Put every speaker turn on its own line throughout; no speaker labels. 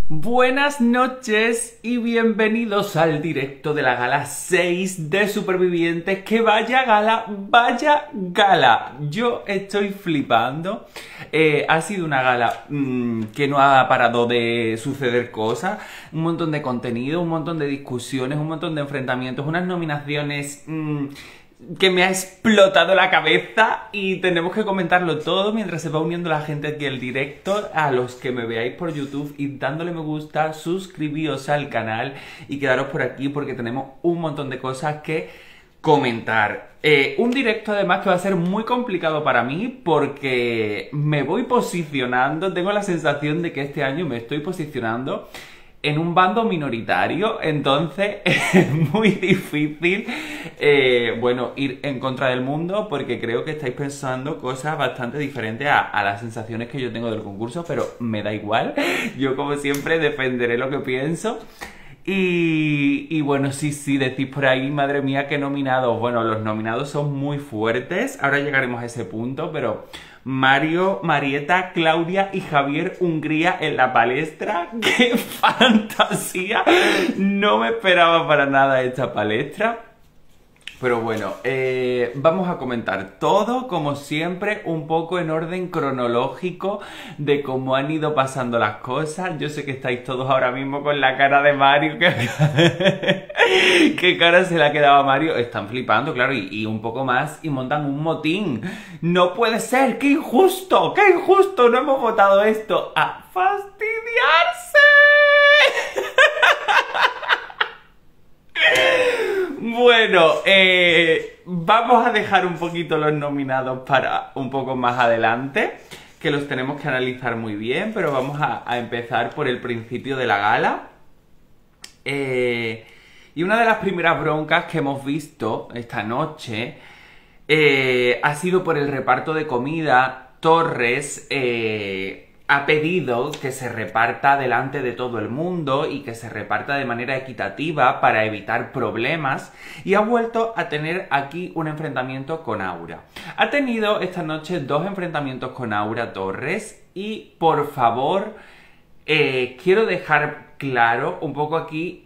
Buenas noches y bienvenidos al directo de la gala 6 de Supervivientes. Que vaya gala, vaya gala. Yo estoy flipando. Ha sido una gala que no ha parado de suceder cosas. Un montón de contenido, un montón de discusiones, un montón de enfrentamientos, unas nominaciones que me ha explotado la cabeza y tenemos que comentarlo todo mientras se va uniendo la gente aquí al directo. A los que me veáis por YouTube, y dándole me gusta, suscribíos al canal y quedaros por aquí porque tenemos un montón de cosas que comentar. Un directo además que va a ser muy complicado para mí porque me voy posicionando, tengo la sensación de que este año me estoy posicionando en un bando minoritario, entonces es muy difícil, ir en contra del mundo, porque creo que estáis pensando cosas bastante diferentes a las sensaciones que yo tengo del concurso, pero me da igual, yo como siempre defenderé lo que pienso. Y bueno, sí, decís por ahí, madre mía, qué nominados. Bueno, los nominados son muy fuertes, ahora llegaremos a ese punto, pero Mario, Marieta, Claudia y Javier Hungría en la palestra. ¡Qué fantasía! No me esperaba para nada esta palestra. Pero bueno, vamos a comentar todo, como siempre, un poco en orden cronológico de cómo han ido pasando las cosas. Yo sé que estáis todos ahora mismo con la cara de Mario. ¿Qué cara se le ha quedado a Mario? Están flipando, claro, y un poco más y montan un motín. ¡No puede ser! ¡Qué injusto! ¡Qué injusto! ¡No hemos votado esto! ¡A fastidiarse! Bueno, vamos a dejar un poquito los nominados para un poco más adelante, que los tenemos que analizar muy bien, pero vamos a empezar por el principio de la gala. Y una de las primeras broncas que hemos visto esta noche ha sido por el reparto de comida. Torres ha pedido que se reparta delante de todo el mundo y que se reparta de manera equitativa para evitar problemas, y ha vuelto a tener aquí un enfrentamiento con Aura. Ha tenido esta noche dos enfrentamientos con Aura Torres y, por favor, quiero dejar claro un poco aquí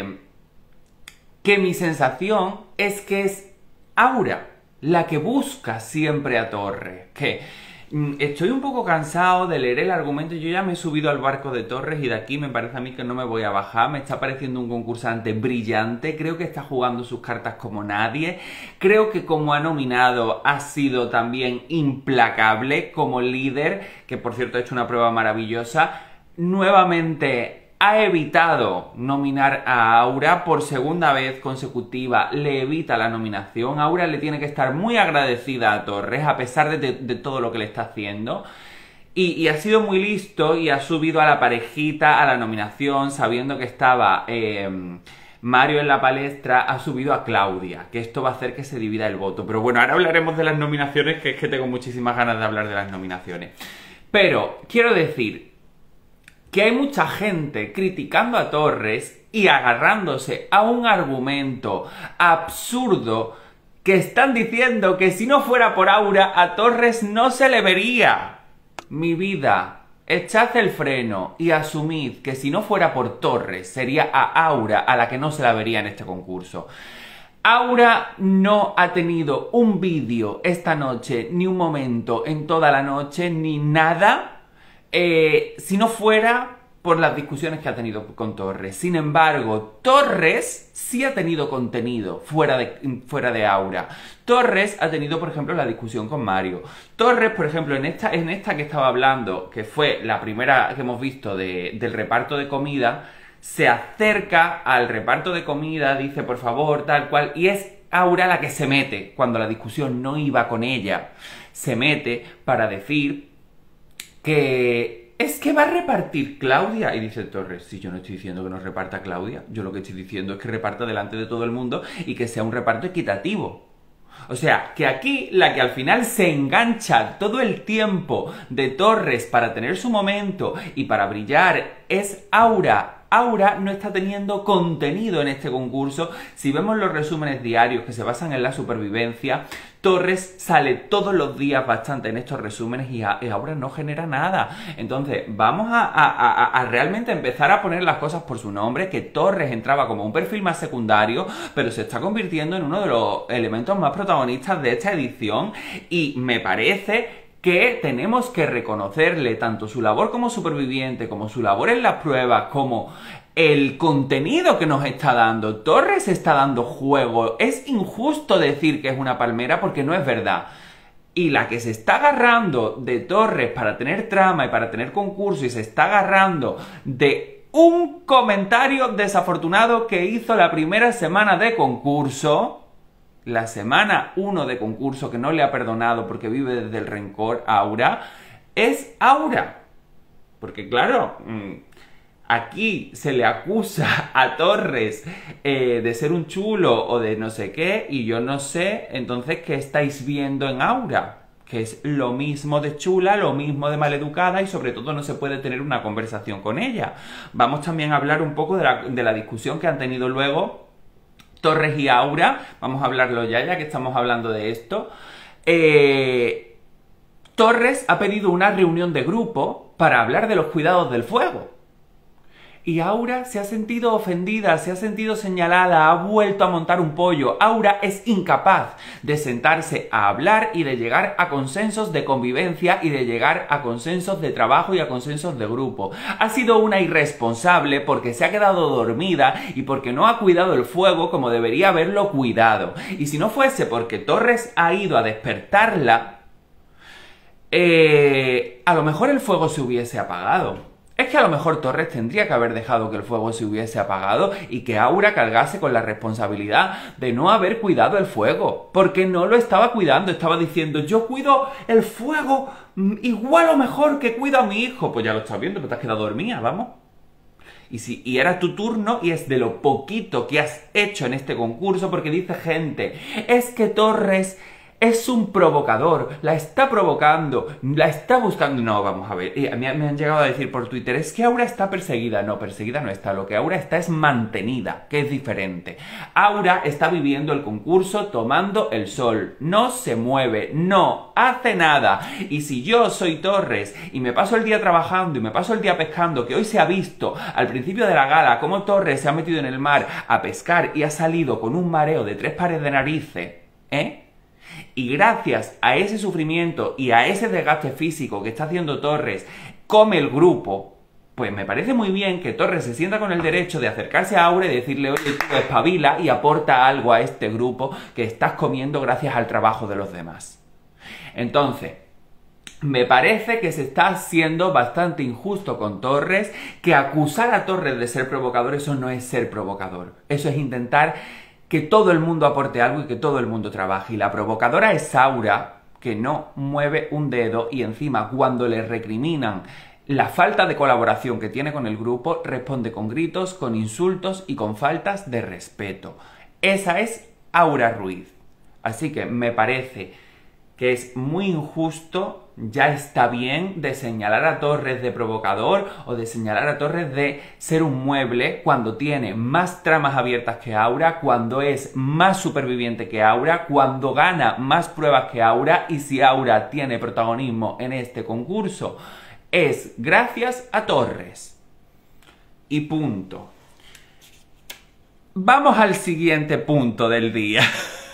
que mi sensación es que es Aura la que busca siempre a Torres, que estoy un poco cansado de leer el argumento. Yo ya me he subido al barco de Torres y de aquí me parece a mí que no me voy a bajar. Me está pareciendo un concursante brillante. Creo que está jugando sus cartas como nadie. Creo que como ha nominado ha sido también implacable como líder, que por cierto ha hecho una prueba maravillosa. Nuevamente ha evitado nominar a Aura por segunda vez consecutiva, le evita la nominación. Aura le tiene que estar muy agradecida a Torres, a pesar de todo lo que le está haciendo. Y ha sido muy listo y ha subido a la parejita a la nominación, sabiendo que estaba Mario en la palestra, ha subido a Claudia, que esto va a hacer que se divida el voto. Pero bueno, ahora hablaremos de las nominaciones, que es que tengo muchísimas ganas de hablar de las nominaciones. Pero quiero decir que hay mucha gente criticando a Torres y agarrándose a un argumento absurdo, que están diciendo que si no fuera por Aura a Torres no se le vería. Mi vida, echad el freno y asumid que si no fuera por Torres sería a Aura a la que no se la vería en este concurso. Aura no ha tenido un vídeo esta noche, ni un momento en toda la noche, ni nada, si no fuera por las discusiones que ha tenido con Torres. Sin embargo, Torres sí ha tenido contenido fuera de Aura. Torres ha tenido, por ejemplo, la discusión con Mario. Torres, por ejemplo, en esta que estaba hablando, que fue la primera que hemos visto del reparto de comida, se acerca al reparto de comida, dice por favor, tal cual, y es Aura la que se mete, cuando la discusión no iba con ella. Se mete para decir que es que va a repartir Claudia. Y dice Torres, si yo no estoy diciendo que no reparta Claudia, yo lo que estoy diciendo es que reparta delante de todo el mundo y que sea un reparto equitativo. O sea, que aquí la que al final se engancha todo el tiempo de Torres para tener su momento y para brillar es Aura, Aura no está teniendo contenido en este concurso. Si vemos los resúmenes diarios que se basan en la supervivencia, Torres sale todos los días bastante en estos resúmenes y Aura no genera nada. Entonces vamos a realmente empezar a poner las cosas por su nombre, que Torres entraba como un perfil más secundario, pero se está convirtiendo en uno de los elementos más protagonistas de esta edición, y me parece que tenemos que reconocerle tanto su labor como superviviente, como su labor en las pruebas, como el contenido que nos está dando. Torres está dando juego. Es injusto decir que es una palmera porque no es verdad. Y la que se está agarrando de Torres para tener trama y para tener concurso, y se está agarrando de un comentario desafortunado que hizo la primera semana de concurso, la semana 1 de concurso, que no le ha perdonado porque vive desde el rencor a Aura, es Aura. Porque claro, aquí se le acusa a Torres de ser un chulo o de no sé qué, y yo no sé entonces qué estáis viendo en Aura. Que es lo mismo de chula, lo mismo de maleducada, y sobre todo no se puede tener una conversación con ella. Vamos también a hablar un poco de la discusión que han tenido luego Torres y Aura. Vamos a hablarlo ya que estamos hablando de esto. Torres ha pedido una reunión de grupo para hablar de los cuidados del fuego. Y Aura se ha sentido ofendida, se ha sentido señalada, ha vuelto a montar un pollo. Aura es incapaz de sentarse a hablar y de llegar a consensos de convivencia y de llegar a consensos de trabajo y a consensos de grupo. Ha sido una irresponsable porque se ha quedado dormida y porque no ha cuidado el fuego como debería haberlo cuidado. Y si no fuese porque Torres ha ido a despertarla, a lo mejor el fuego se hubiese apagado. Es que a lo mejor Torres tendría que haber dejado que el fuego se hubiese apagado y que Aura cargase con la responsabilidad de no haber cuidado el fuego, porque no lo estaba cuidando. Estaba diciendo, yo cuido el fuego igual o mejor que cuido a mi hijo. Pues ya lo estás viendo, pero te has quedado dormida, vamos. Y era tu turno, y es de lo poquito que has hecho en este concurso, porque dice gente, es que Torres es un provocador, la está provocando, la está buscando. No, vamos a ver, me han llegado a decir por Twitter, es que Aura está perseguida. No, perseguida no está, lo que Aura está es mantenida, que es diferente. Aura está viviendo el concurso tomando el sol, no se mueve, no hace nada. Y si yo soy Torres y me paso el día trabajando y me paso el día pescando, que hoy se ha visto al principio de la gala cómo Torres se ha metido en el mar a pescar y ha salido con un mareo de 3 pares de narices, y gracias a ese sufrimiento y a ese desgaste físico que está haciendo Torres, come el grupo, pues me parece muy bien que Torres se sienta con el derecho de acercarse a Aura y decirle, oye, tú espabila y aporta algo a este grupo que estás comiendo gracias al trabajo de los demás. Entonces, me parece que se está siendo bastante injusto con Torres, que acusar a Torres de ser provocador, eso no es ser provocador. Eso es intentar que todo el mundo aporte algo y que todo el mundo trabaje. Y la provocadora es Aura, que no mueve un dedo, y encima cuando le recriminan la falta de colaboración que tiene con el grupo, responde con gritos, con insultos y con faltas de respeto. Esa es Aura Ruiz. Así que me parece que es muy injusto, ya está bien de señalar a Torres de provocador o de señalar a Torres de ser un mueble cuando tiene más tramas abiertas que Aura, cuando es más superviviente que Aura, cuando gana más pruebas que Aura, y si Aura tiene protagonismo en este concurso es gracias a Torres. Y punto. Vamos al siguiente punto del día.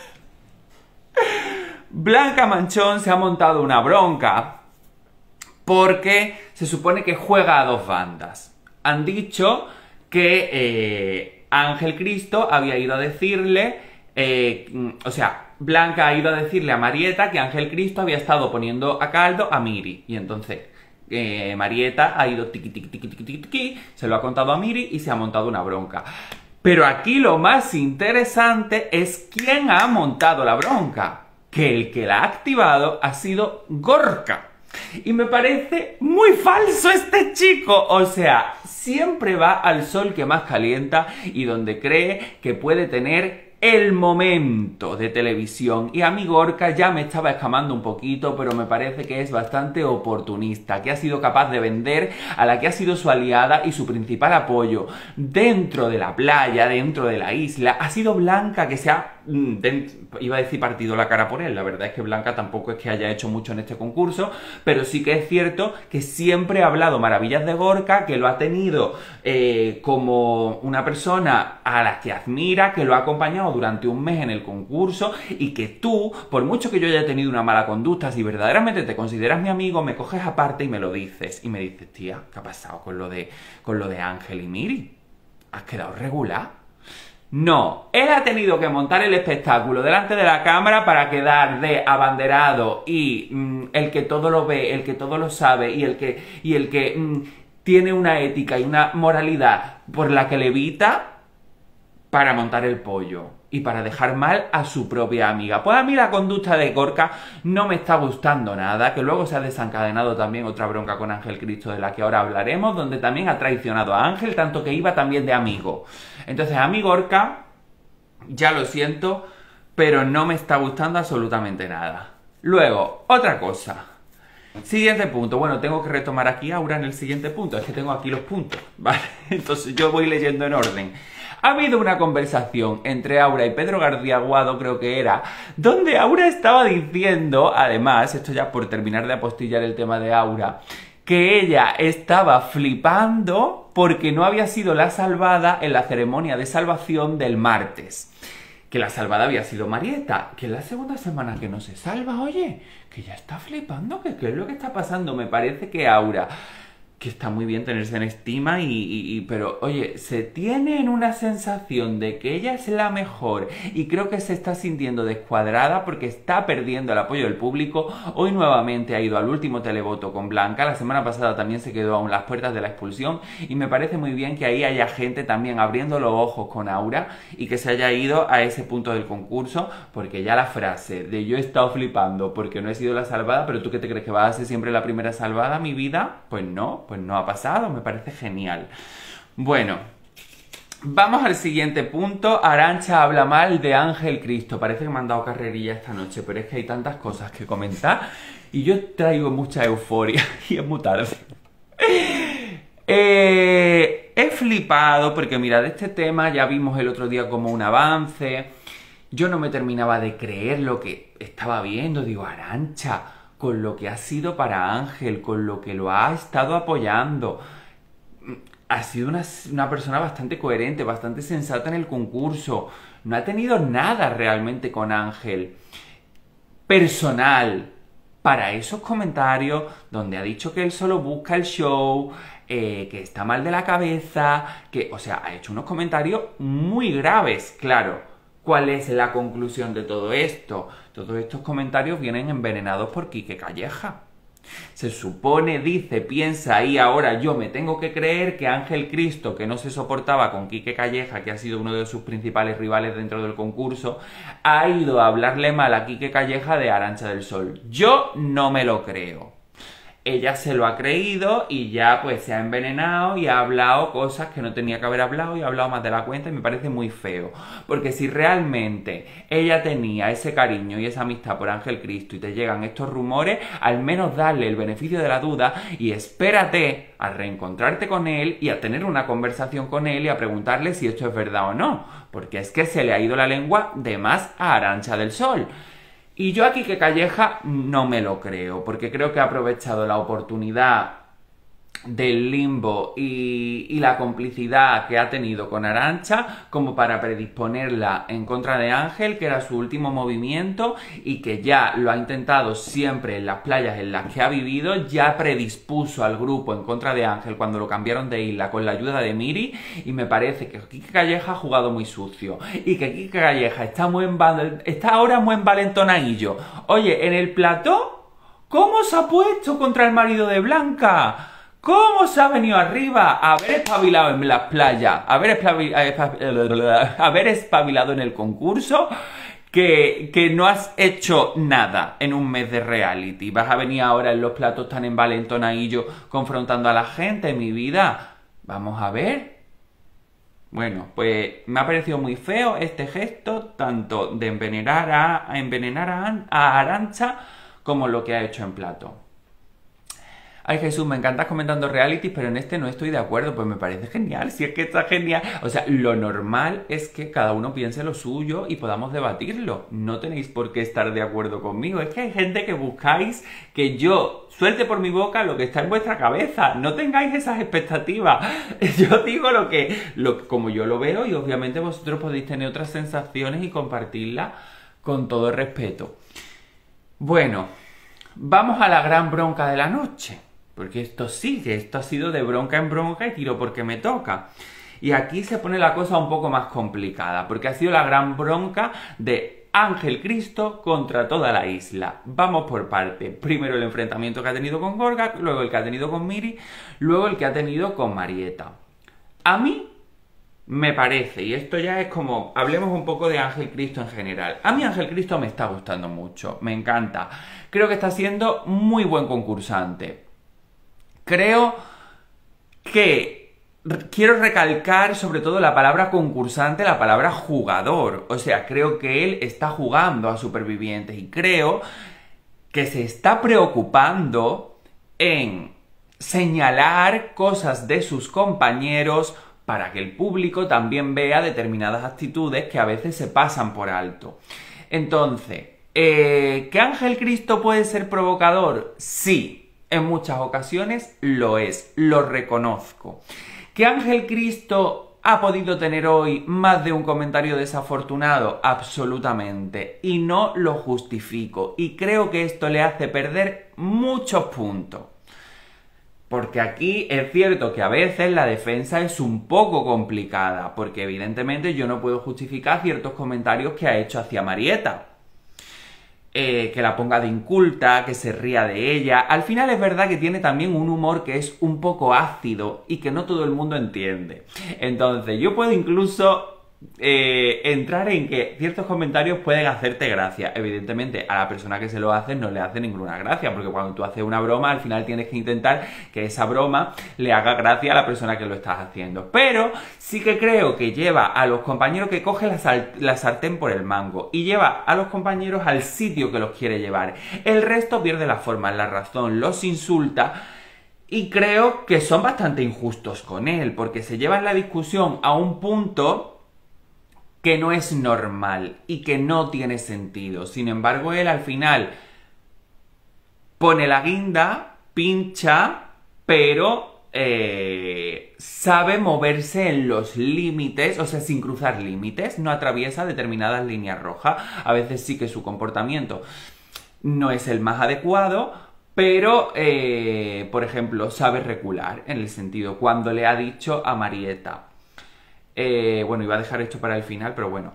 Blanca Manchón se ha montado una bronca porque se supone que juega a 2 bandas. Han dicho que Ángel Cristo había ido a decirle, Blanca ha ido a decirle a Marieta que Ángel Cristo había estado poniendo a caldo a Miri. Y entonces Marieta ha ido tiqui, tiqui, tiqui, tiqui, tiqui, tiqui, se lo ha contado a Miri y se ha montado una bronca. Pero aquí lo más interesante es quién ha montado la bronca. Que el que la ha activado ha sido Gorka. Y me parece muy falso este chico. O sea, siempre va al sol que más calienta y donde cree que puede tener el momento de televisión. Y a mí Gorka ya me estaba escamando un poquito, pero me parece que es bastante oportunista, que ha sido capaz de vender a la que ha sido su aliada y su principal apoyo dentro de la playa, dentro de la isla. Ha sido Blanca, que se ha, iba a decir, partido la cara por él. La verdad es que Blanca tampoco es que haya hecho mucho en este concurso, pero sí que es cierto que siempre ha hablado maravillas de Gorka, que lo ha tenido como una persona a la que admira, que lo ha acompañado durante un mes en el concurso, y que tú, por mucho que yo haya tenido una mala conducta, si verdaderamente te consideras mi amigo, me coges aparte y me lo dices. Y me dices, tía, ¿qué ha pasado con lo de Ángel y Miri? ¿Has quedado regular? No, él ha tenido que montar el espectáculo delante de la cámara para quedar de abanderado y el que todo lo ve, el que todo lo sabe y el que tiene una ética y una moralidad por la que levita, para montar el pollo y para dejar mal a su propia amiga. Pues a mí la conducta de Gorka no me está gustando nada, que luego se ha desencadenado también otra bronca con Ángel Cristo, de la que ahora hablaremos, donde también ha traicionado a Ángel, tanto que iba también de amigo. Entonces a mí Gorka, ya lo siento, pero no me está gustando absolutamente nada. Luego, otra cosa. Siguiente punto. Bueno, tengo que retomar aquí Aura en el siguiente punto. Es que tengo aquí los puntos, ¿vale? Entonces yo voy leyendo en orden. Ha habido una conversación entre Aura y Pedro García Aguado, creo que era, donde Aura estaba diciendo, además, esto ya por terminar de apostillar el tema de Aura, que ella estaba flipando porque no había sido la salvada en la ceremonia de salvación del martes. Que la salvada había sido Marieta, que es la segunda semana que no se salva, oye, que ya está flipando, que qué es lo que está pasando. Me parece que Aura, que está muy bien tenerse en estima, pero oye, se tiene en una sensación de que ella es la mejor y creo que se está sintiendo descuadrada porque está perdiendo el apoyo del público. Hoy nuevamente ha ido al último televoto con Blanca, la semana pasada también se quedó a las puertas de la expulsión, y me parece muy bien que ahí haya gente también abriendo los ojos con Aura y que se haya ido a ese punto del concurso, porque ya la frase de yo he estado flipando porque no he sido la salvada, pero tú qué te crees, que vas a ser siempre la primera salvada, mi vida, pues no ha pasado. Me parece genial. Bueno, vamos al siguiente punto. Arantxa habla mal de Ángel Cristo. Parece que me han dado carrerilla esta noche, pero es que hay tantas cosas que comentar y yo traigo mucha euforia y es muy tarde. He flipado porque mira, de este tema ya vimos el otro día como un avance. Yo no me terminaba de creer lo que estaba viendo. Digo, Arantxa, con lo que ha sido para Ángel, con lo que lo ha estado apoyando, ha sido una persona bastante coherente, bastante sensata en el concurso. No ha tenido nada realmente con Ángel personal para esos comentarios donde ha dicho que él solo busca el show, que está mal de la cabeza, que, o sea, ha hecho unos comentarios muy graves, claro. ¿Cuál es la conclusión de todo esto? Todos estos comentarios vienen envenenados por Quique Calleja. Se supone, dice, piensa y ahora yo me tengo que creer que Ángel Cristo, que no se soportaba con Quique Calleja, que ha sido uno de sus principales rivales dentro del concurso, ha ido a hablarle mal a Quique Calleja de Arantxa del Sol. Yo no me lo creo. Ella se lo ha creído y ya pues se ha envenenado y ha hablado cosas que no tenía que haber hablado y ha hablado más de la cuenta, y me parece muy feo. Porque si realmente ella tenía ese cariño y esa amistad por Ángel Cristo y te llegan estos rumores, al menos darle el beneficio de la duda y espérate a reencontrarte con él y a tener una conversación con él y a preguntarle si esto es verdad o no. Porque es que se le ha ido la lengua de más a Arantxa del Sol. Y yo aquí que Calleja no me lo creo, porque creo que ha aprovechado la oportunidad del limbo y la complicidad que ha tenido con Arantxa como para predisponerla en contra de Ángel, que era su último movimiento, y que ya lo ha intentado siempre en las playas en las que ha vivido. Ya predispuso al grupo en contra de Ángel cuando lo cambiaron de isla con la ayuda de Miri, y me parece que Quique Calleja ha jugado muy sucio y que Quique Calleja está ahora muy envalentonadillo. Oye, en el plató, ¿cómo se ha puesto contra el marido de Blanca? ¿Cómo se ha venido arriba? Haber espabilado en las playas, haber espabilado en el concurso, que no has hecho nada en un mes de reality. Vas a venir ahora en los platos tan envalentonadillos confrontando a la gente, mi vida. Vamos a ver. Bueno, pues me ha parecido muy feo este gesto, tanto de envenenar a Arantxa como lo que ha hecho en Plato. Ay, Jesús, me encantas comentando realities, pero en este no estoy de acuerdo. Pues me parece genial, si es que está genial. O sea, lo normal es que cada uno piense lo suyo y podamos debatirlo. No tenéis por qué estar de acuerdo conmigo. Es que hay gente que buscáis que yo suelte por mi boca lo que está en vuestra cabeza. No tengáis esas expectativas. Yo digo como yo lo veo, y obviamente vosotros podéis tener otras sensaciones y compartirlas con todo respeto. Bueno, vamos a la gran bronca de la noche. Porque esto sigue, esto ha sido de bronca en bronca y tiro porque me toca. Y aquí se pone la cosa un poco más complicada, porque ha sido la gran bronca de Ángel Cristo contra toda la isla. Vamos por parte. Primero el enfrentamiento que ha tenido con Gorga, luego el que ha tenido con Miri, luego el que ha tenido con Marieta. A mí me parece, y esto ya es como, hablemos un poco de Ángel Cristo en general. A mí Ángel Cristo me está gustando mucho, me encanta. Creo que está siendo muy buen concursante. Creo que quiero recalcar sobre todo la palabra concursante, la palabra jugador. O sea, creo que él está jugando a Supervivientes y creo que se está preocupando en señalar cosas de sus compañeros para que el público también vea determinadas actitudes que a veces se pasan por alto. Entonces, ¿que Ángel Cristo puede ser provocador? Sí. En muchas ocasiones lo es, lo reconozco. ¿Que Ángel Cristo ha podido tener hoy más de un comentario desafortunado? Absolutamente. Y no lo justifico. Y creo que esto le hace perder muchos puntos. Porque aquí es cierto que a veces la defensa es un poco complicada. Porque evidentemente yo no puedo justificar ciertos comentarios que ha hecho hacia Marieta. Que la ponga de inculta, que se ría de ella. Al final es verdad que tiene también un humor que es un poco ácido y que no todo el mundo entiende. Entonces, yo puedo incluso entrar en que ciertos comentarios pueden hacerte gracia. Evidentemente, a la persona que se lo hace no le hace ninguna gracia, porque cuando tú haces una broma, al final tienes que intentar que esa broma le haga gracia a la persona que lo estás haciendo. Pero sí que creo que lleva a los compañeros, que coge la sartén por el mango y lleva a los compañeros al sitio que los quiere llevar. El resto pierde la forma, la razón, los insulta. Y creo que son bastante injustos con él, porque se llevan la discusión a un punto que no es normal y que no tiene sentido. Sin embargo, él al final pone la guinda, pincha, pero sabe moverse en los límites, o sea, sin cruzar límites, no atraviesa determinadas líneas rojas. A veces sí que su comportamiento no es el más adecuado, pero, por ejemplo, sabe recular, en el sentido, cuando le ha dicho a Marieta, bueno, iba a dejar esto para el final, pero bueno.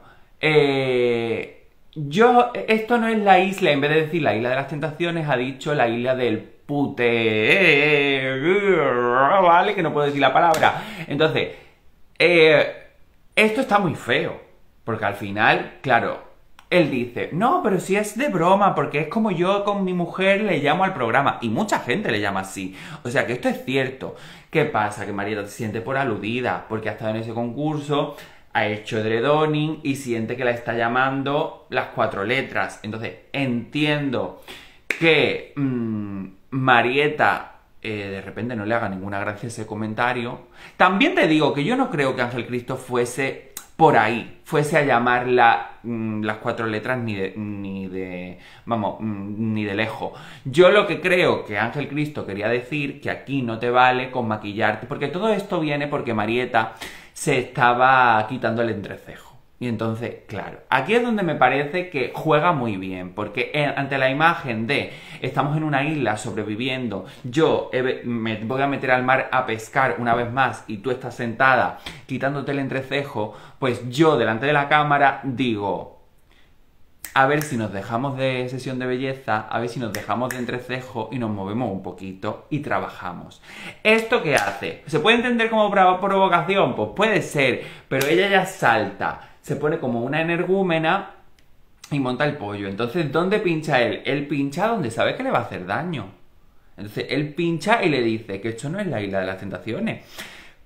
Esto no es la isla, en vez de decir la isla de las tentaciones, ha dicho la isla del pute... ¿Vale? Que no puedo decir la palabra. Entonces, esto está muy feo, porque al final, claro, él dice, no, pero si es de broma, porque es como yo con mi mujer le llamo al programa, y mucha gente le llama así. O sea, que esto es cierto. ¿Qué pasa? Que Marieta se siente por aludida, porque ha estado en ese concurso, ha hecho edredoning y siente que la está llamando las 4 letras. Entonces, entiendo que Marieta de repente no le haga ninguna gracia ese comentario. También te digo que yo no creo que Ángel Cristo fuese por ahí, fuese a llamarla las 4 letras ni de lejos. Yo lo que creo que Ángel Cristo quería decir, que aquí no te vale con maquillarte, porque todo esto viene porque Marieta se estaba quitando el entrecejo. Y entonces, claro, aquí es donde me parece que juega muy bien, porque ante la imagen de estamos en una isla sobreviviendo, yo me voy a meter al mar a pescar una vez más y tú estás sentada quitándote el entrecejo, pues yo delante de la cámara digo, a ver si nos dejamos de sesión de belleza, a ver si nos dejamos de entrecejo y nos movemos un poquito y trabajamos. ¿Esto qué hace? ¿Se puede entender como provocación? Pues puede ser, pero ella ya salta, se pone como una energúmena y monta el pollo. Entonces, ¿dónde pincha él? Él pincha donde sabe que le va a hacer daño. Entonces, él pincha y le dice que esto no es la isla de las tentaciones.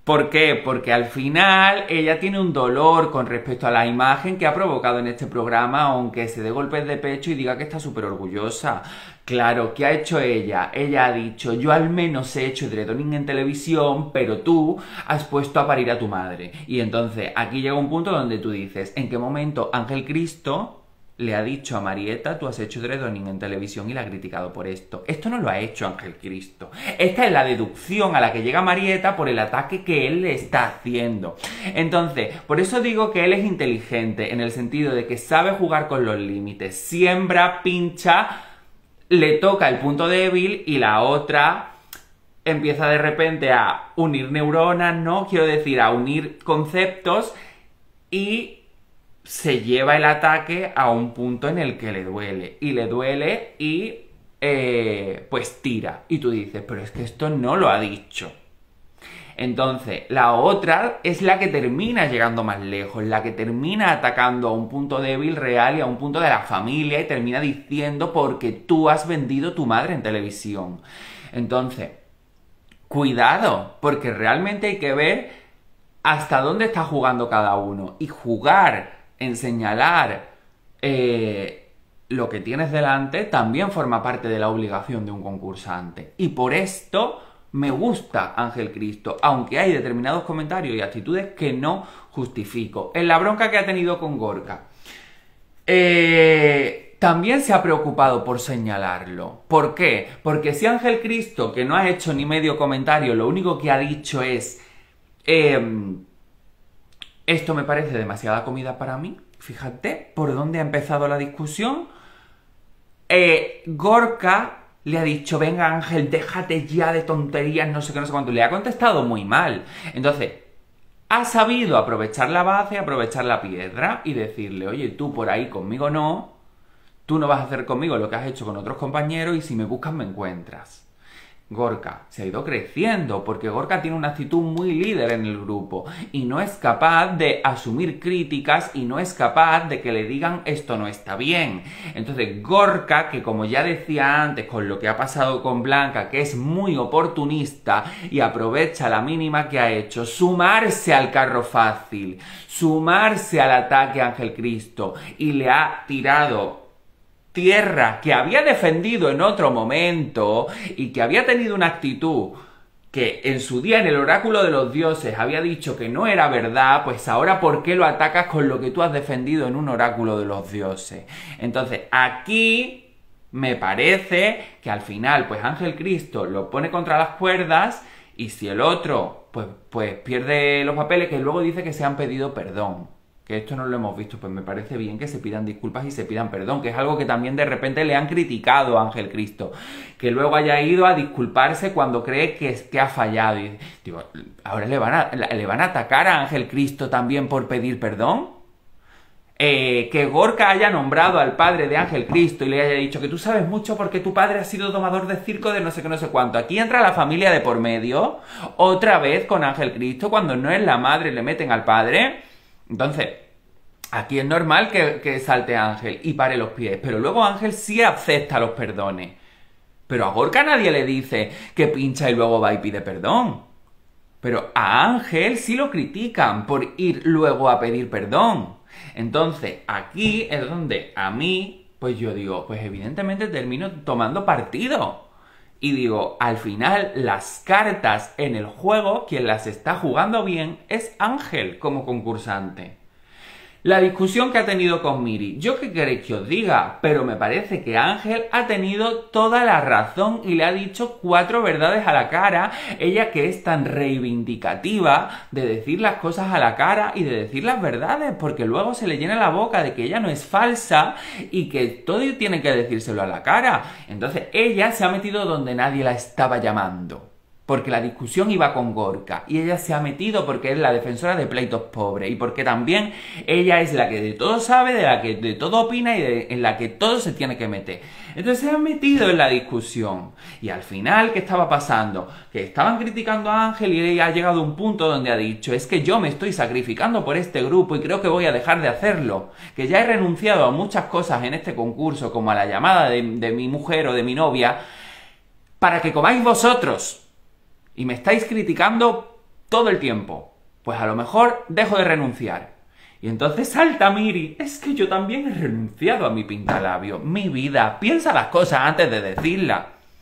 ¿Por qué? Porque al final ella tiene un dolor con respecto a la imagen que ha provocado en este programa, aunque se dé golpes de pecho y diga que está súper orgullosa. Claro, ¿qué ha hecho ella? Ella ha dicho, yo al menos he hecho edredoning en televisión, pero tú has puesto a parir a tu madre. Y entonces aquí llega un punto donde tú dices, ¿en qué momento Ángel Cristo le ha dicho a Marieta, tú has hecho edredoning en televisión y la ha criticado por esto? Esto no lo ha hecho Ángel Cristo. Esta es la deducción a la que llega Marieta por el ataque que él le está haciendo. Entonces, por eso digo que él es inteligente, en el sentido de que sabe jugar con los límites. Siembra, pincha, le toca el punto débil y la otra empieza de repente a unir neuronas, ¿no? Quiero decir, a unir conceptos y se lleva el ataque a un punto en el que le duele. Y le duele y pues tira. Y tú dices, pero es que esto no lo ha dicho. Entonces, la otra es la que termina llegando más lejos, la que termina atacando a un punto débil real y a un punto de la familia y termina diciendo porque tú has vendido tu madre en televisión. Entonces, cuidado, porque realmente hay que ver hasta dónde está jugando cada uno. Y jugar en señalar lo que tienes delante también forma parte de la obligación de un concursante. Y por esto me gusta Ángel Cristo, aunque hay determinados comentarios y actitudes que no justifico. En la bronca que ha tenido con Gorka, también se ha preocupado por señalarlo. ¿Por qué? Porque si Ángel Cristo, que no ha hecho ni medio comentario, lo único que ha dicho es esto me parece demasiada comida para mí. Fíjate por dónde ha empezado la discusión. Gorka le ha dicho, venga Ángel, déjate ya de tonterías, no sé qué, no sé cuánto. Le ha contestado muy mal. Entonces, ha sabido aprovechar la base, aprovechar la piedra y decirle, oye, tú por ahí conmigo no, tú no vas a hacer conmigo lo que has hecho con otros compañeros y si me buscas me encuentras. Gorka se ha ido creciendo porque Gorka tiene una actitud muy líder en el grupo y no es capaz de asumir críticas y no es capaz de que le digan esto no está bien. Entonces Gorka, que como ya decía antes con lo que ha pasado con Blanca, que es muy oportunista y aprovecha la mínima que ha hecho, sumarse al carro fácil, sumarse al ataque a Ángel Cristo y le ha tirado tierra que había defendido en otro momento y que había tenido una actitud que en su día en el oráculo de los dioses había dicho que no era verdad, pues ahora ¿por qué lo atacas con lo que tú has defendido en un oráculo de los dioses? Entonces aquí me parece que al final pues Ángel Cristo lo pone contra las cuerdas y si el otro pues pierde los papeles, que luego dice que se han pedido perdón. Que esto no lo hemos visto, pues me parece bien que se pidan disculpas y se pidan perdón, que es algo que también de repente le han criticado a Ángel Cristo, que luego haya ido a disculparse cuando cree que ha fallado. Y digo, ¿ahora le van a atacar a Ángel Cristo también por pedir perdón? Que Gorka haya nombrado al padre de Ángel Cristo y le haya dicho que tú sabes mucho porque tu padre ha sido domador de circo de no sé qué, no sé cuánto. Aquí entra la familia de por medio, otra vez con Ángel Cristo, cuando no es la madre le meten al padre. Entonces, aquí es normal que salte Ángel y pare los pies, pero luego Ángel sí acepta los perdones. Pero a Gorka nadie le dice que pincha y luego va y pide perdón. Pero a Ángel sí lo critican por ir luego a pedir perdón. Entonces, aquí es donde a mí, pues yo digo, pues evidentemente termino tomando partido. Y digo, al final las cartas en el juego, quien las está jugando bien es Ángel como concursante. La discusión que ha tenido con Miri, yo qué queréis que os diga, pero me parece que Ángel ha tenido toda la razón y le ha dicho 4 verdades a la cara, ella que es tan reivindicativa de decir las cosas a la cara y de decir las verdades, porque luego se le llena la boca de que ella no es falsa y que todo tiene que decírselo a la cara. Entonces ella se ha metido donde nadie la estaba llamando. Porque la discusión iba con Gorka y ella se ha metido porque es la defensora de pleitos pobres y porque también ella es la que de todo sabe, de la que de todo opina y en la que todo se tiene que meter. Entonces se ha metido en la discusión y al final, ¿qué estaba pasando? Que estaban criticando a Ángel y ella ha llegado a un punto donde ha dicho, es que yo me estoy sacrificando por este grupo y creo que voy a dejar de hacerlo, que ya he renunciado a muchas cosas en este concurso, como a la llamada de mi mujer o de mi novia, para que comáis vosotros. Y me estáis criticando todo el tiempo. Pues a lo mejor dejo de renunciar. Y entonces salta Miri, es que yo también he renunciado a mi pintalabio. Mi vida, piensa las cosas antes de decirlas.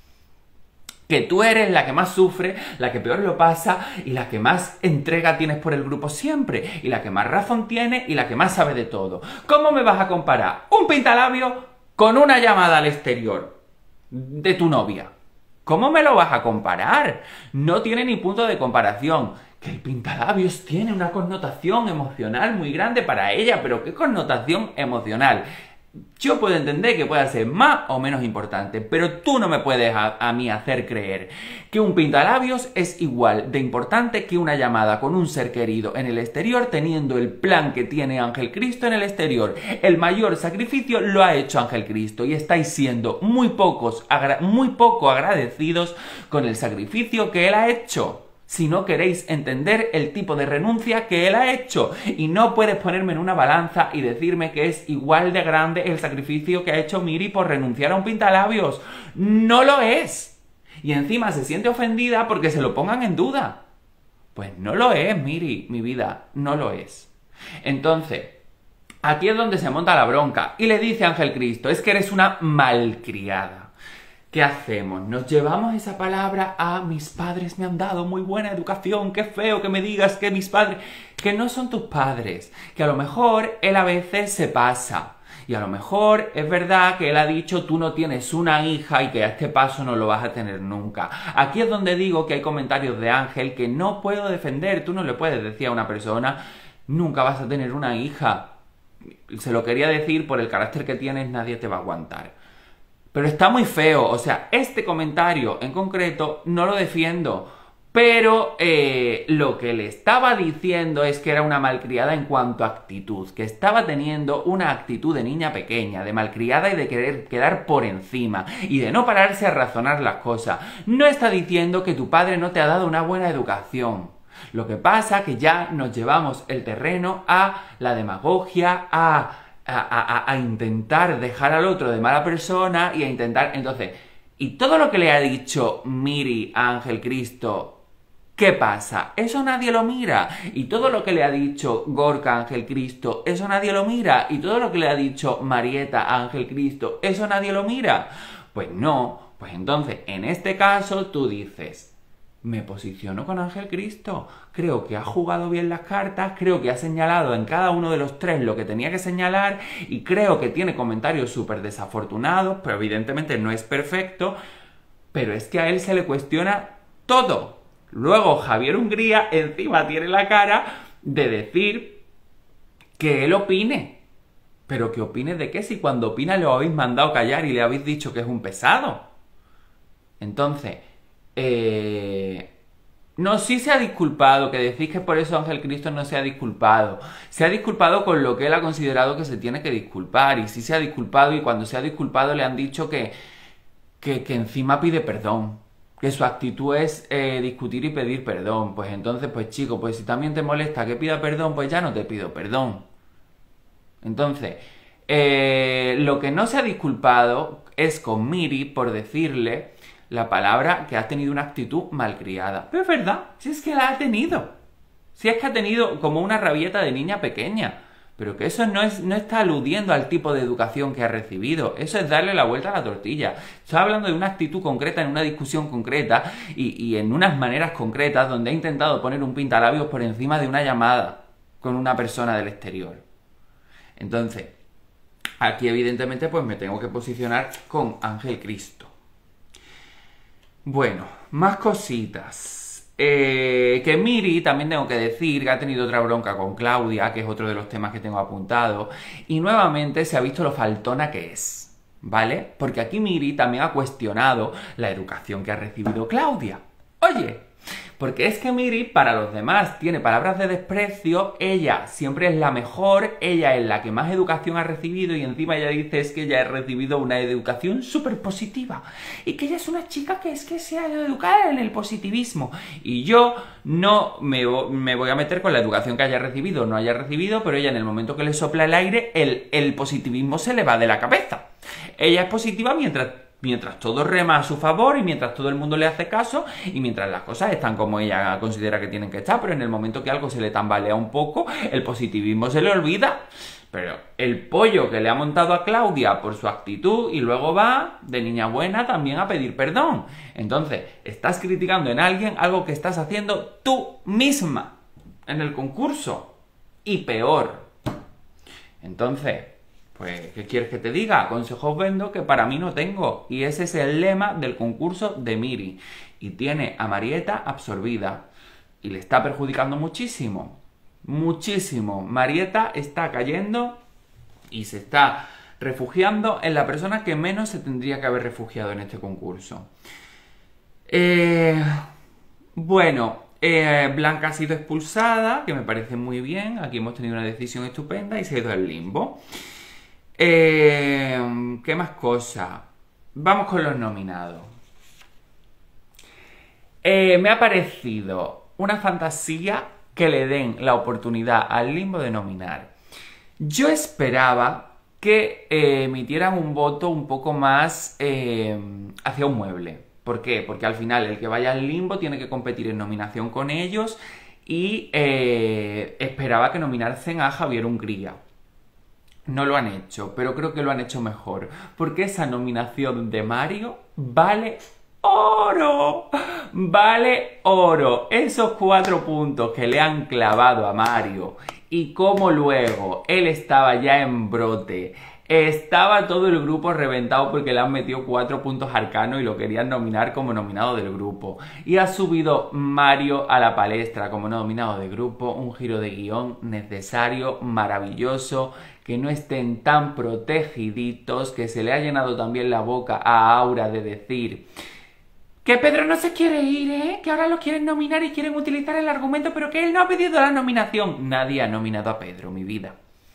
Que tú eres la que más sufre, la que peor lo pasa y la que más entrega tienes por el grupo siempre. Y la que más razón tiene y la que más sabe de todo. ¿Cómo me vas a comparar un pintalabio con una llamada al exterior de tu novia? ¿Cómo me lo vas a comparar? No tiene ni punto de comparación. Que el pintalabios tiene una connotación emocional muy grande para ella, pero ¿qué connotación emocional? Yo puedo entender que pueda ser más o menos importante, pero tú no me puedes a mí hacer creer que un pintalabios es igual de importante que una llamada con un ser querido en el exterior, teniendo el plan que tiene Ángel Cristo en el exterior. El mayor sacrificio lo ha hecho Ángel Cristo y estáis siendo muy poco agradecidos con el sacrificio que él ha hecho. Si no queréis entender el tipo de renuncia que él ha hecho. Y no puedes ponerme en una balanza y decirme que es igual de grande el sacrificio que ha hecho Miri por renunciar a un pintalabios. ¡No lo es! Y encima se siente ofendida porque se lo pongan en duda. Pues no lo es, Miri, mi vida, no lo es. Entonces, aquí es donde se monta la bronca. Y le dice Ángel Cristo, es que eres una malcriada. ¿Qué hacemos? ¿Nos llevamos esa palabra a mis padres me han dado muy buena educación? Qué feo que me digas que mis padres... Que no son tus padres. Que a lo mejor él a veces se pasa. Y a lo mejor es verdad que él ha dicho tú no tienes una hija y que a este paso no lo vas a tener nunca. Aquí es donde digo que hay comentarios de Ángel que no puedo defender. Tú no le puedes decir a una persona nunca vas a tener una hija. Se lo quería decir por el carácter que tienes, nadie te va a aguantar. Pero está muy feo, o sea, este comentario en concreto no lo defiendo, pero lo que le estaba diciendo es que era una malcriada en cuanto a actitud, que estaba teniendo una actitud de niña pequeña, de malcriada y de querer quedar por encima, y de no pararse a razonar las cosas. No está diciendo que tu padre no te ha dado una buena educación. Lo que pasa que ya nos llevamos el terreno a la demagogia, a intentar dejar al otro de mala persona y a intentar... Entonces, y todo lo que le ha dicho Miri a Ángel Cristo, ¿qué pasa? Eso nadie lo mira. Y todo lo que le ha dicho Gorka a Ángel Cristo, eso nadie lo mira. Y todo lo que le ha dicho Marieta a Ángel Cristo, eso nadie lo mira. Pues no. Pues entonces, en este caso, tú dices... Me posiciono con Ángel Cristo. Creo que ha jugado bien las cartas, creo que ha señalado en cada uno de los tres lo que tenía que señalar y creo que tiene comentarios súper desafortunados, pero evidentemente no es perfecto, pero es que a él se le cuestiona todo. Luego Javier Hungría encima tiene la cara de decir que él opine. ¿Pero que opine de qué? Si cuando opina lo habéis mandado callar y le habéis dicho que es un pesado. Entonces... No, sí se ha disculpado, que decís que por eso Ángel Cristo no se ha disculpado. Se ha disculpado con lo que él ha considerado que se tiene que disculpar. Y sí se ha disculpado y cuando se ha disculpado le han dicho que encima pide perdón. Que su actitud es discutir y pedir perdón. Pues entonces, pues chico, pues si también te molesta que pida perdón, pues ya no te pido perdón. Entonces, lo que no se ha disculpado es con Miri por decirle... la palabra que ha tenido una actitud malcriada. Pero es verdad, si es que la ha tenido. Si es que ha tenido como una rabieta de niña pequeña. Pero que eso no está aludiendo al tipo de educación que ha recibido. Eso es darle la vuelta a la tortilla. Está hablando de una actitud concreta en una discusión concreta y en unas maneras concretas donde ha intentado poner un pintalabios por encima de una llamada con una persona del exterior. Entonces, aquí evidentemente pues me tengo que posicionar con Ángel Cristo. Bueno, más cositas. Que Miri, también tengo que decir que ha tenido otra bronca con Claudia, que es otro de los temas que tengo apuntado, y nuevamente se ha visto lo faltona que es, ¿vale? Porque aquí Miri también ha cuestionado la educación que ha recibido Claudia. Oye, porque es que Miri para los demás tiene palabras de desprecio, ella siempre es la mejor, ella es la que más educación ha recibido y encima ella dice es que ella ha recibido una educación súper positiva y que ella es una chica que es que se ha educado en el positivismo y yo no me voy a meter con la educación que haya recibido o no haya recibido, pero ella en el momento que le sopla el aire el positivismo se le va de la cabeza. Ella es positiva mientras mientras todo rema a su favor y mientras todo el mundo le hace caso y mientras las cosas están como ella considera que tienen que estar, pero en el momento que algo se le tambalea un poco, el positivismo se le olvida. Pero el pollo que le ha montado a Claudia por su actitud y luego va de niña buena también a pedir perdón. Entonces, estás criticando en alguien algo que estás haciendo tú misma en el concurso. Y peor. Entonces, pues, ¿qué quieres que te diga? Consejos vendo que para mí no tengo. Y ese es el lema del concurso de Miri. Y tiene a Marieta absorbida. Y le está perjudicando muchísimo. Muchísimo. Marieta está cayendo y se está refugiando en la persona que menos se tendría que haber refugiado en este concurso. Bueno, Blanca ha sido expulsada, que me parece muy bien. Aquí hemos tenido una decisión estupenda y se ha ido al limbo. ¿Qué más cosas? Vamos con los nominados. Me ha parecido una fantasía que le den la oportunidad al limbo de nominar. Yo esperaba que emitieran un voto un poco más hacia un mueble. ¿Por qué? Porque al final el que vaya al limbo tiene que competir en nominación con ellos y esperaba que nominasen a Javier Hungría. No lo han hecho, pero creo que lo han hecho mejor, porque esa nominación de Mario vale oro, vale oro. Esos 4 puntos que le han clavado a Mario y cómo luego él estaba ya en brote, estaba todo el grupo reventado porque le han metido 4 puntos arcanos y lo querían nominar como nominado del grupo. Y ha subido Mario a la palestra como nominado de grupo, un giro de guión necesario, maravilloso, que no estén tan protegiditos, que se le ha llenado también la boca a Aura de decir que Pedro no se quiere ir, que ahora lo quieren nominar y quieren utilizar el argumento, pero que él no ha pedido la nominación. Nadie ha nominado a Pedro, mi vida.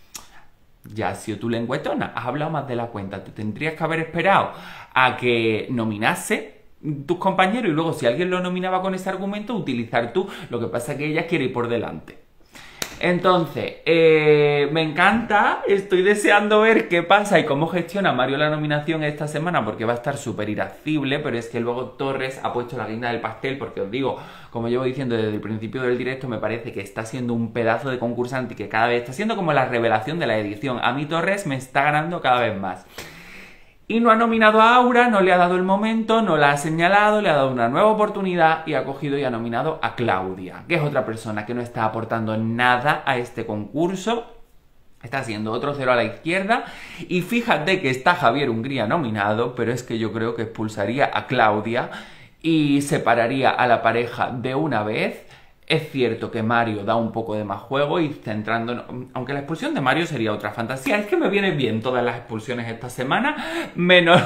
Ya has sido tu lengüetona, has hablado más de la cuenta. Te tendrías que haber esperado a que nominase tus compañeros y luego si alguien lo nominaba con ese argumento, utilizar tú. Lo que pasa es que ella quiere ir por delante. Entonces, me encanta, estoy deseando ver qué pasa y cómo gestiona Mario la nominación esta semana porque va a estar súper irascible, pero es que luego Torres ha puesto la guinda del pastel porque os digo, como llevo diciendo desde el principio del directo, me parece que está siendo un pedazo de concursante y que cada vez está siendo como la revelación de la edición. A mí Torres me está ganando cada vez más. Y no ha nominado a Aura, no le ha dado el momento, no la ha señalado, le ha dado una nueva oportunidad y ha cogido y ha nominado a Claudia, que es otra persona que no está aportando nada a este concurso. Está haciendo otro 0 a la izquierda. Y fíjate que está Javier Hungría nominado, pero es que yo creo que expulsaría a Claudia y separaría a la pareja de una vez. Es cierto que Mario da un poco de más juego y centrándonos... Aunque la expulsión de Mario sería otra fantasía. Es que me vienen bien todas las expulsiones esta semana, menos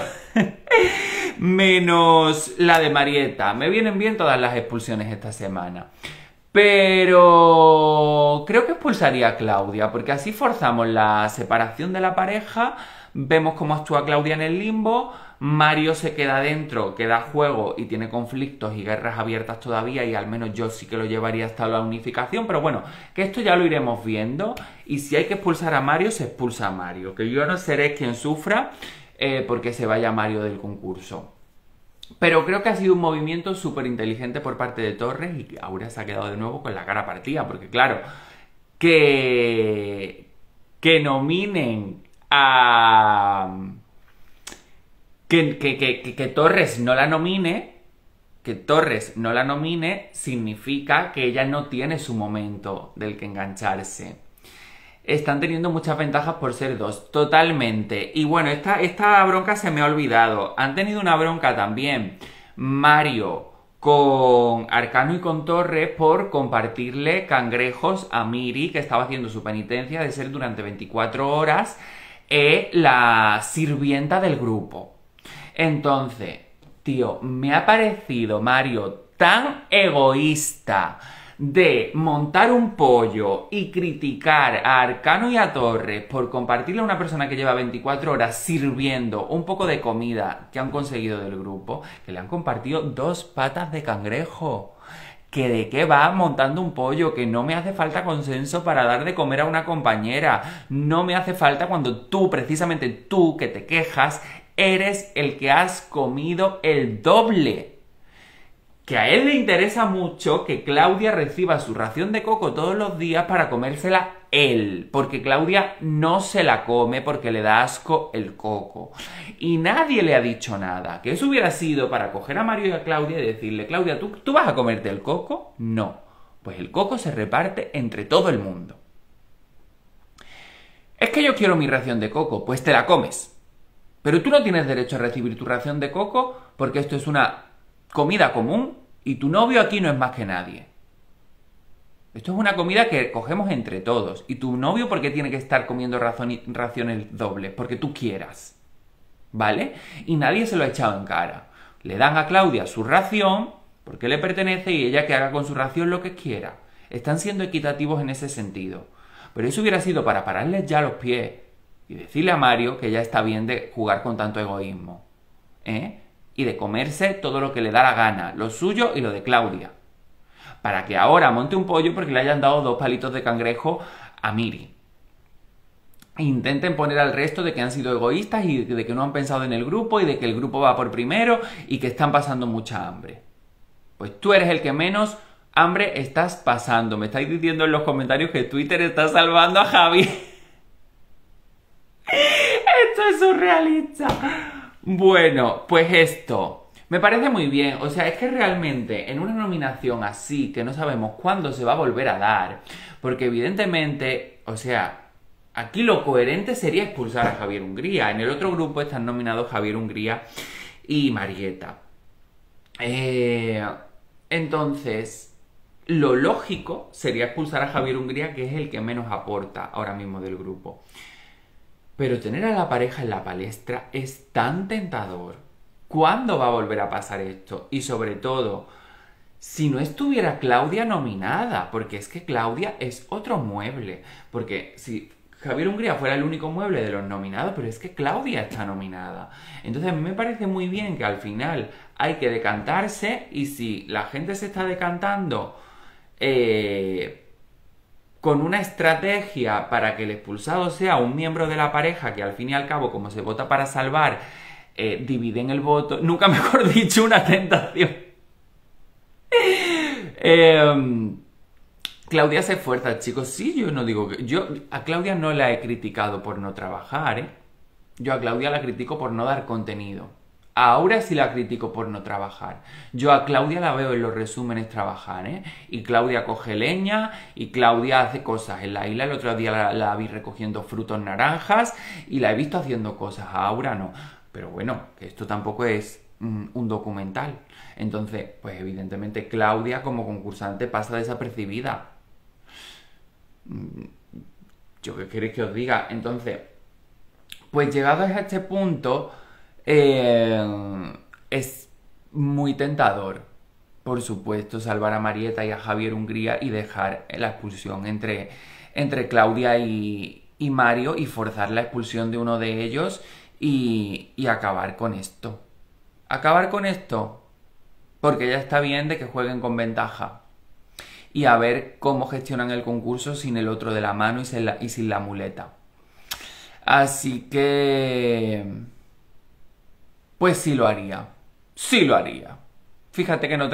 la de Marieta. Me vienen bien todas las expulsiones esta semana. Pero creo que expulsaría a Claudia, porque así forzamos la separación de la pareja, vemos cómo actúa Claudia en el limbo, Mario se queda dentro, queda juego y tiene conflictos y guerras abiertas todavía y al menos yo sí que lo llevaría hasta la unificación, pero bueno, que esto ya lo iremos viendo y si hay que expulsar a Mario, se expulsa a Mario, que yo no seré quien sufra porque se vaya Mario del concurso. Pero creo que ha sido un movimiento súper inteligente por parte de Torres y que Aura se ha quedado de nuevo con la cara partida, porque claro, que nominen a... Que Torres no la nomine, significa que ella no tiene su momento del que engancharse. Están teniendo muchas ventajas por ser dos, totalmente. Y bueno, esta bronca se me ha olvidado. Han tenido una bronca también Mario con Arcano y con Torres por compartirle cangrejos a Miri, que estaba haciendo su penitencia de ser durante 24 horas la sirvienta del grupo. Entonces, tío, me ha parecido Mario tan egoísta de montar un pollo y criticar a Arcano y a Torres por compartirle a una persona que lleva 24 horas sirviendo un poco de comida que han conseguido del grupo, que le han compartido 2 patas de cangrejo. ¿Que de qué va montando un pollo? Que no me hace falta consenso para dar de comer a una compañera. No me hace falta cuando tú, precisamente tú, que te quejas, eres el que has comido el doble. Que a él le interesa mucho que Claudia reciba su ración de coco todos los días para comérsela él, porque Claudia no se la come porque le da asco el coco. Y nadie le ha dicho nada. Que eso hubiera sido para coger a Mario y a Claudia y decirle, Claudia, ¿tú vas a comerte el coco? No. Pues el coco se reparte entre todo el mundo. Es que yo quiero mi ración de coco, pues te la comes. Pero tú no tienes derecho a recibir tu ración de coco porque esto es una comida común y tu novio aquí no es más que nadie. Esto es una comida que cogemos entre todos. ¿Y tu novio por qué tiene que estar comiendo raciones dobles? Porque tú quieras. ¿Vale? Y nadie se lo ha echado en cara. Le dan a Claudia su ración porque le pertenece y ella que haga con su ración lo que quiera. Están siendo equitativos en ese sentido. Pero eso hubiera sido para pararles ya los pies y decirle a Mario que ya está bien de jugar con tanto egoísmo. Y de comerse todo lo que le da la gana, lo suyo y lo de Claudia. Para que ahora monte un pollo porque le hayan dado 2 palitos de cangrejo a Miri. Intenten poner al resto de que han sido egoístas y de que no han pensado en el grupo y de que el grupo va por primero y que están pasando mucha hambre. Pues tú eres el que menos hambre estás pasando. Me estáis diciendo en los comentarios que Twitter está salvando a Javi. Esto es surrealista. Bueno, pues esto me parece muy bien. O sea, es que realmente en una nominación así, que no sabemos cuándo se va a volver a dar, porque evidentemente, o sea, aquí lo coherente sería expulsar a Javier Hungría. En el otro grupo están nominados Javier Hungría y Marieta. Entonces, lo lógico sería expulsar a Javier Hungría, que es el que menos aporta ahora mismo del grupo. Pero tener a la pareja en la palestra es tan tentador. ¿Cuándo va a volver a pasar esto? Y sobre todo, si no estuviera Claudia nominada, porque es que Claudia es otro mueble. Porque si Javier Hungría fuera el único mueble de los nominados, pero es que Claudia está nominada. Entonces a mí me parece muy bien que al final hay que decantarse y si la gente se está decantando con una estrategia para que el expulsado sea un miembro de la pareja que al fin y al cabo, como se vota para salvar, dividen el voto. Nunca mejor dicho, una tentación. Claudia se esfuerza, chicos. Sí, yo no digo que... Yo a Claudia no la he criticado por no trabajar, Yo a Claudia la critico por no dar contenido. A Aura sí la critico por no trabajar. Yo a Claudia la veo en los resúmenes trabajar, Y Claudia coge leña y Claudia hace cosas. En la isla el otro día la vi recogiendo frutos naranjas y la he visto haciendo cosas. A Aura no. Pero bueno, que esto tampoco es un documental. Entonces, pues evidentemente Claudia como concursante pasa desapercibida. ¿Yo qué queréis que os diga? Entonces, pues llegados a este punto... es muy tentador, por supuesto, salvar a Marieta y a Javier Hungría y dejar la expulsión entre Claudia y Mario y forzar la expulsión de uno de ellos y acabar con esto. Acabar con esto, porque ya está bien de que jueguen con ventaja. Y a ver cómo gestionan el concurso sin el otro de la mano y sin la muleta. Así que... pues sí lo haría. Sí lo haría. Fíjate que en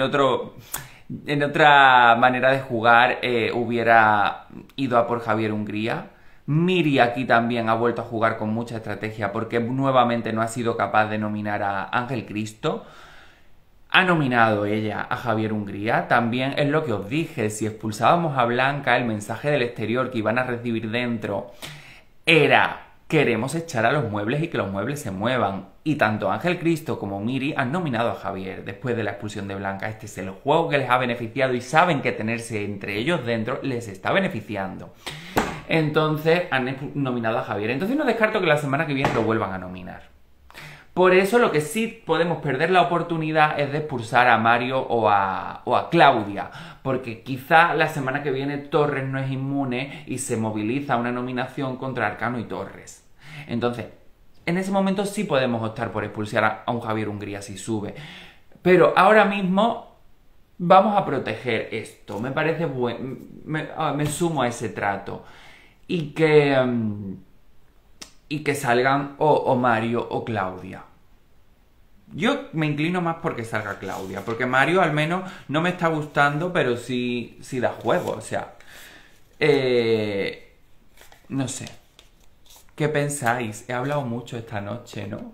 otra manera de jugar hubiera ido a por Javier Hungría. Miri aquí también ha vuelto a jugar con mucha estrategia porque nuevamente no ha sido capaz de nominar a Ángel Cristo. Ha nominado ella a Javier Hungría. También es lo que os dije. Si expulsábamos a Blanca, el mensaje del exterior que iban a recibir dentro era... queremos echar a los muebles y que los muebles se muevan. Y tanto Ángel Cristo como Miri han nominado a Javier después de la expulsión de Blanca. Este es el juego que les ha beneficiado y saben que tenerse entre ellos dentro les está beneficiando. Entonces han nominado a Javier. Entonces no descarto que la semana que viene lo vuelvan a nominar. Por eso lo que sí podemos perder la oportunidad es de expulsar a Mario o a Claudia, porque quizá la semana que viene Torres no es inmune y se moviliza una nominación contra Arcano y Torres. Entonces, en ese momento sí podemos optar por expulsar a un Javier Hungría si sube. Pero ahora mismo vamos a proteger esto. Me parece bueno, me sumo a ese trato. Y que y que salgan o Mario o Claudia. Yo me inclino más porque salga Claudia, porque Mario al menos no me está gustando, pero sí da juego, o sea... no sé. ¿Qué pensáis? He hablado mucho esta noche, ¿no?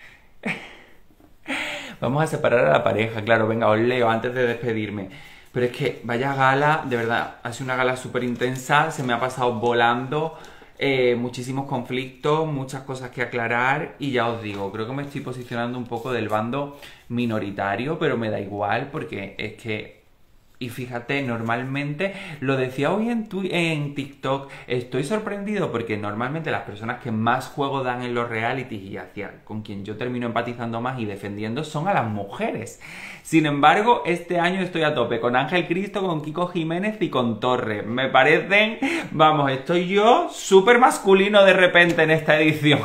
Vamos a separar a la pareja, claro, venga, os leo antes de despedirme. Pero es que vaya gala, de verdad, ha sido una gala súper intensa, se me ha pasado volando, muchísimos conflictos, muchas cosas que aclarar y ya os digo, creo que me estoy posicionando un poco del bando minoritario, pero me da igual porque es que... Y fíjate, normalmente, lo decía hoy en TikTok, estoy sorprendido porque normalmente las personas que más juego dan en los realities y con quien yo termino empatizando más y defendiendo son a las mujeres. Sin embargo, este año estoy a tope con Ángel Cristo, con Kiko Jiménez y con Torres. Me parecen, vamos, estoy yo súper masculino de repente en esta edición.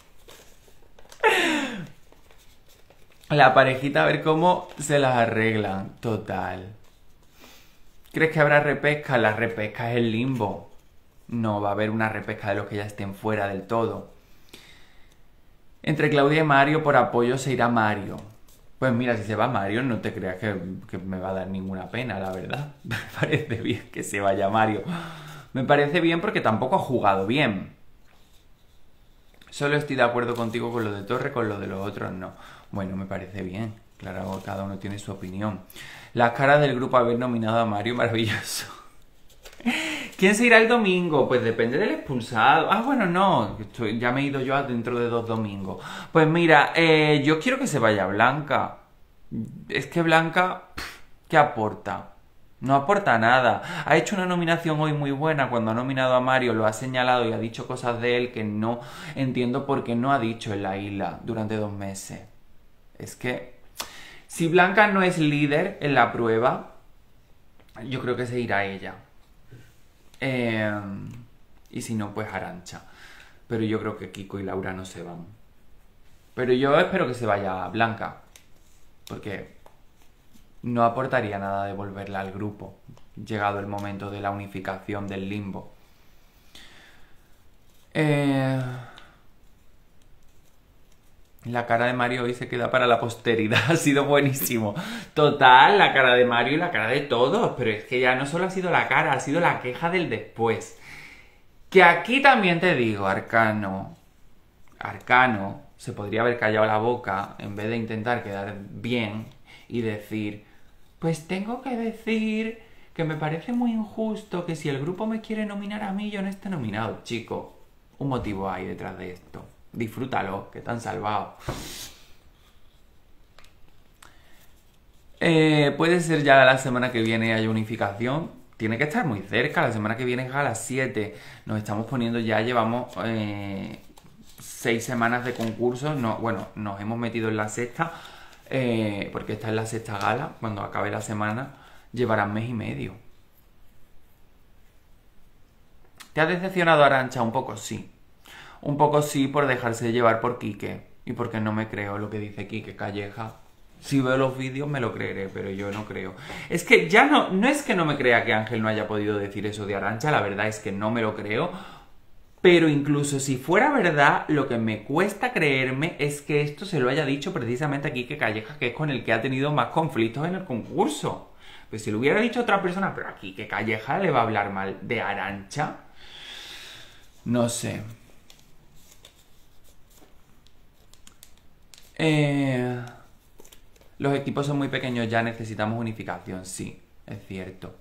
La parejita, a ver cómo se las arreglan, total. ¿Crees que habrá repesca? La repesca es el limbo. No va a haber una repesca de los que ya estén fuera del todo. Entre Claudia y Mario, por apoyo se irá Mario. Pues mira, si se va Mario, no te creas que me va a dar ninguna pena, la verdad. Me parece bien que se vaya Mario. Me parece bien porque tampoco ha jugado bien. Solo estoy de acuerdo contigo con lo de Torre, con lo de los otros no. Bueno, me parece bien. Claro, cada uno tiene su opinión. Las caras del grupo haber nominado a Mario, maravilloso. ¿Quién se irá el domingo? Pues depende del expulsado. Ah, bueno, no. Ya me he ido yo dentro de 2 domingos. Pues mira, yo quiero que se vaya Blanca. Es que Blanca, ¿qué aporta? No aporta nada. Ha hecho una nominación hoy muy buena cuando ha nominado a Mario, lo ha señalado y ha dicho cosas de él que no entiendo por qué no ha dicho en la isla durante 2 meses. Es que... Si Blanca no es líder en la prueba, yo creo que se irá ella. Y si no, pues Arantxa. Pero yo creo que Kiko y Laura no se van. Pero yo espero que se vaya Blanca. Porque no aportaría nada devolverla al grupo. Llegado el momento de la unificación del limbo. La cara de Mario hoy se queda para la posteridad, ha sido buenísimo. Total, la cara de Mario y la cara de todos, pero es que ya no solo ha sido la cara, ha sido la queja del después. Que aquí también te digo, Arcano, se podría haber callado la boca en vez de intentar quedar bien y decir, pues tengo que decir que me parece muy injusto que si el grupo me quiere nominar a mí, yo no esté nominado. Chico, un motivo hay detrás de esto. Disfrútalo, que te han salvado. Puede ser ya la semana que viene haya unificación. Tiene que estar muy cerca. La semana que viene es a las 7. Nos estamos poniendo ya, llevamos 6 semanas de concursos. No, bueno, nos hemos metido en la sexta. Porque esta es la sexta gala. Cuando acabe la semana, llevarán mes y medio. ¿Te ha decepcionado Arantxa? Un poco sí. Un poco sí por dejarse llevar por Quique. Y porque no me creo lo que dice Quique Calleja. Si veo los vídeos me lo creeré, pero yo no creo. Es que ya no es que no me crea que Ángel no haya podido decir eso de Arantxa. La verdad es que no me lo creo. Pero incluso si fuera verdad, lo que me cuesta creerme es que esto se lo haya dicho precisamente a Quique Calleja, que es con el que ha tenido más conflictos en el concurso. Pues si lo hubiera dicho otra persona, pero a Quique Calleja le va a hablar mal de Arantxa. No sé. Los equipos son muy pequeños ya, necesitamos unificación, sí, es cierto.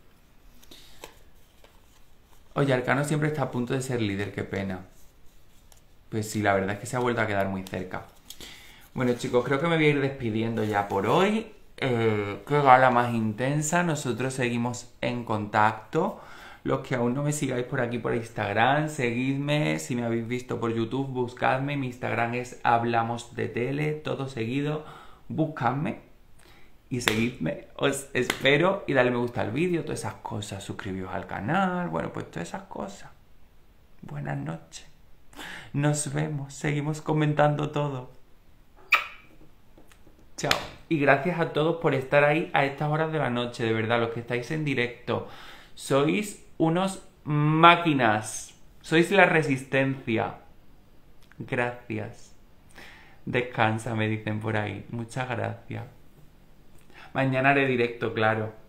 Oye, Arcano siempre está a punto de ser líder, qué pena. Pues sí, la verdad es que se ha vuelto a quedar muy cerca. Bueno, chicos, creo que me voy a ir despidiendo ya por hoy. Qué gala más intensa, nosotros seguimos en contacto. Los que aún no me sigáis por aquí por Instagram, seguidme. Si me habéis visto por YouTube, buscadme. Mi Instagram es Hablamos de Tele, todo seguido. Buscadme y seguidme. Os espero y dale me gusta al vídeo, todas esas cosas. Suscribíos al canal, bueno, pues todas esas cosas. Buenas noches. Nos vemos, seguimos comentando todo. Chao. Y gracias a todos por estar ahí a estas horas de la noche, de verdad, los que estáis en directo. Sois unos máquinas. Sois la resistencia. Gracias. Descansa, me dicen por ahí. Muchas gracias. Mañana haré directo, claro.